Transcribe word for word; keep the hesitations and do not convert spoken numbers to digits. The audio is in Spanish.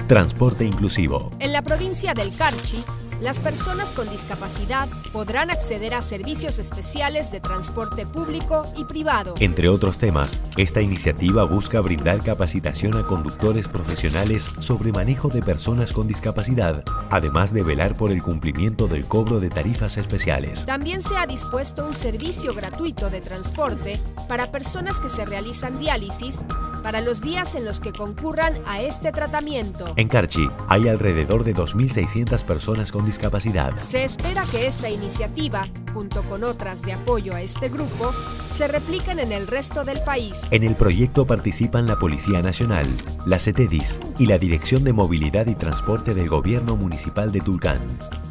Transporte inclusivo. En la provincia del Carchi, las personas con discapacidad podrán acceder a servicios especiales de transporte público y privado. Entre otros temas, esta iniciativa busca brindar capacitación a conductores profesionales sobre manejo de personas con discapacidad, además de velar por el cumplimiento del cobro de tarifas especiales. También se ha dispuesto un servicio gratuito de transporte para personas que se realizan diálisis para los días en los que concurran a este tratamiento. En Carchi hay alrededor de dos mil seiscientas personas con discapacidad. Se espera que esta iniciativa, junto con otras de apoyo a este grupo, se repliquen en el resto del país. En el proyecto participan la Policía Nacional, la CETEDIS y la Dirección de Movilidad y Transporte del Gobierno Municipal de Tulcán.